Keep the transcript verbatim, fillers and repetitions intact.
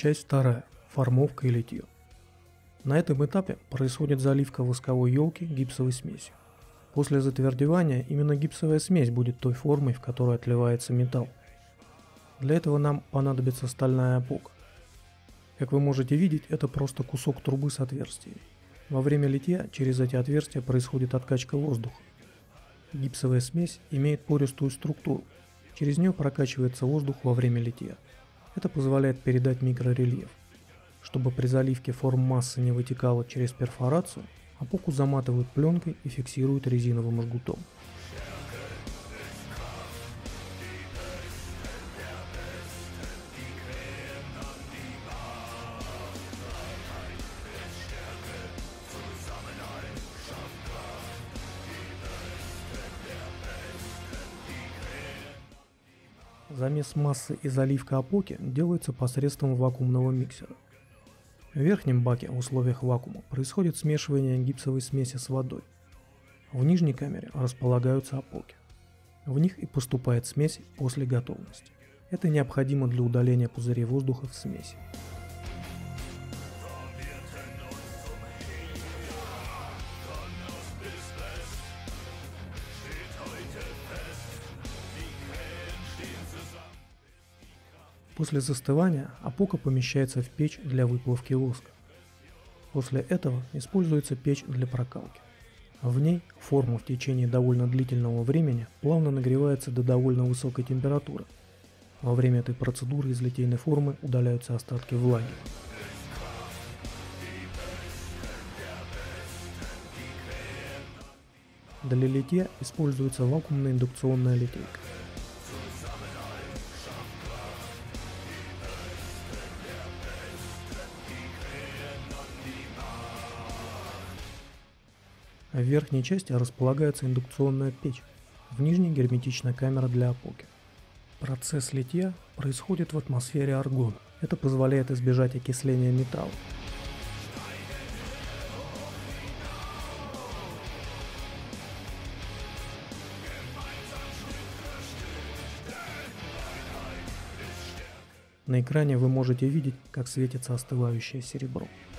Часть вторая. Формовка и литье. На этом этапе происходит заливка восковой елки гипсовой смесью. После затвердевания именно гипсовая смесь будет той формой, в которой отливается металл. Для этого нам понадобится стальная опока. Как вы можете видеть, это просто кусок трубы с отверстиями. Во время литья через эти отверстия происходит откачка воздуха. Гипсовая смесь имеет пористую структуру. Через нее прокачивается воздух во время литья. Это позволяет передать микрорельеф. Чтобы при заливке форм массы не вытекала через перфорацию, опоку заматывают пленкой и фиксируют резиновым жгутом. Замес массы и заливка опоки делается посредством вакуумного миксера. В верхнем баке в условиях вакуума происходит смешивание гипсовой смеси с водой. В нижней камере располагаются опоки. В них и поступает смесь после готовности. Это необходимо для удаления пузырей воздуха в смеси. После застывания опока помещается в печь для выплавки воска. После этого используется печь для прокалки. В ней форма в течение довольно длительного времени плавно нагревается до довольно высокой температуры. Во время этой процедуры из литейной формы удаляются остатки влаги. Для литья используется вакуумная индукционная литейка. В верхней части располагается индукционная печь, в нижней герметичная камера для опоки. Процесс литья происходит в атмосфере аргона. Это позволяет избежать окисления металла. На экране вы можете видеть, как светится остывающее серебро.